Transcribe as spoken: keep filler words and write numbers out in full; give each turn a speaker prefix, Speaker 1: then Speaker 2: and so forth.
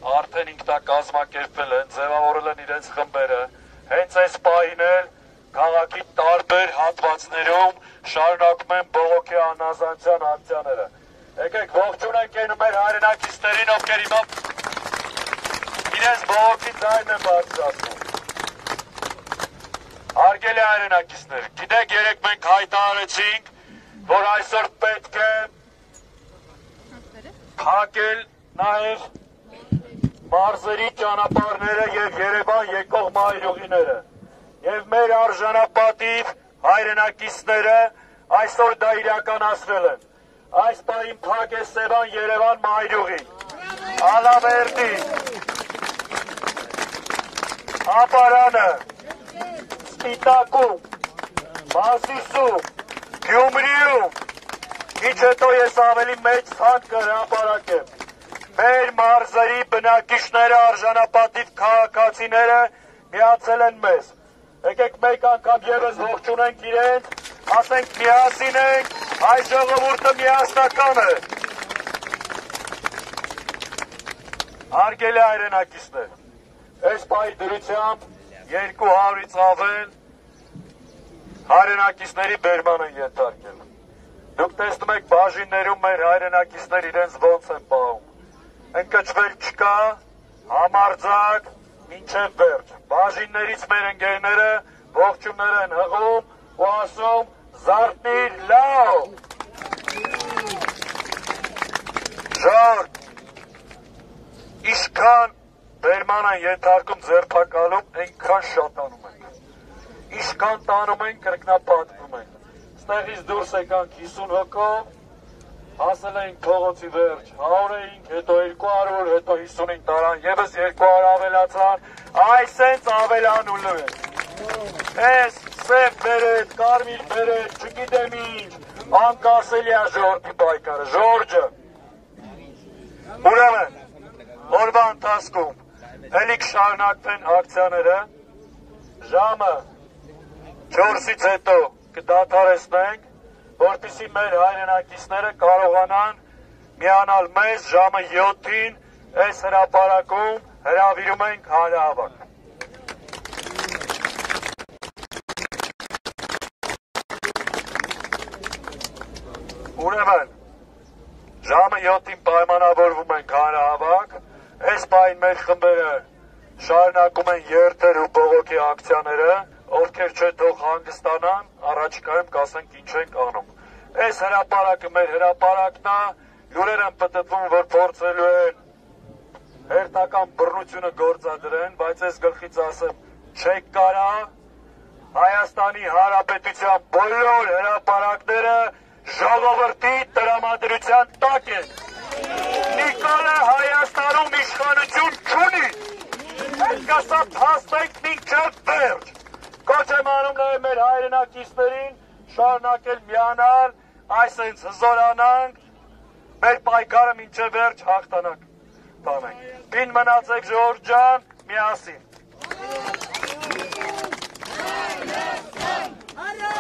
Speaker 1: արդեն ինքնակազմակերպվել են, ձևավորել են իրենց խմբերը, հենց այս պահին էլ քաղաքի տարբեր հատվածներում շարունակում են բողոքի անազանցյան ակցիաները։ Եկեք ողջունենք են մեր հայրենակիցներին, ովքեր հիմա իրենց բողոքի ձայնն են բարձրացնում։ Հարգելի հայրենակիցներ, գիտեք, երեք մենք հայտարարեցինք, որ այսօր պետք է փակել նաև մարզերի ճանապարհները եւ Երևան եկող մայրուղիները։ Եվ մեր արժանապատիվ հայրենակիցները այսօր դա իրականացրել են։ Այս պահին փակ է Սևան Երևան մայրուղի, Ալավերդի, Ապարանը, Սպիտակում, Մասիսում, Գյումրիում, ինչ հետո ես ավելի մեծ ցանկ կհրապարակեմ։ Մեր մարզերի բնակիչները, արժանապատիվ քաղաքացիները միացել են մեզ։ Եկեք մեկ անգամ ևս ողջունենք իրենց, ասենք միասին ենք, այս ժողովուրդը միասնական է։ Հարգելի հայրենակիցներ, այս պահի դրությամբ երկու հարյուրից ավել հայրենակիցների բերման են ենթարկել։ Դուք տեսնում եք բաժիններում մեր հայրենակիցներ իրենց ոնց են պահում։ Ընկճվել չկա, համարձակ, մինչև վերջ։ Բաժիններից մեր ընկերները ողջուններ են հղում ու ասում զարթնիր լավ։ Ժորդ, ինչքան բերման են ենթարկում ձերբակալում, այնքան շատանում ենք։ Ինչքան տանում ենք, կրկնապատկվում ենք։ Ստեղից դուրս եկանք հիսուն հոգով, հասել էինք փողոցի վերջ, հարյուր էինք, հետո երկու հարյուր, հետո հիսունին տարան, ևս երկու հարյուր ավելացան, այս հենց ավելանուլ է։ Այս սև բերետ, կարմիր բերետ, չգիտեմ ինչ, անկասելի է ժողովրդի պայքարը, Ժորջը։ Ուրեմն, օրվա ընթացքում էլի կշարունակվեն ակցիաները, ժամը չորսից հետո կդադարեցնենք, որպեսզի մեր հայրենակիցները կարողանան միանալ մեզ ժամը յոթին այս հրապարակում հրավիրում ենք հանրահավաք։ Ուրեմն, ժամը յոթին պայմանավորվում ենք հանրահավաք, այս պահին մեր խմբերը շարունակում են երթեր ու բողոքի ակցիաները, ովքեր չէ թող հանգստանան, առաջիկայում կասենք ինչ ենք անում։ Այս հրապարակը մեր հրապարակն է, լուրեր են պտտվում, որ փորձելու են հերթական բռնությունը գործադրեն, բայց այս գլխից ասեմ, չեք կարա Հայաստանի Հանրապետության բոլոր հրապարակները ժողովրդի տրամադրության տակ են։ Նիկոլը Հայաստանում իշխանություն չունի։ Պետք է սա փաստենք մինչև վերջ։ Կոչ եմ անում նաև մեր հայրենակիցներին շարունակել միանալ, այսենց հզորանանք, մեր պայքարը մինչև վերջ հաղթանակ տանենք։ Պին մնացեք Ժորժ ջան, միասին։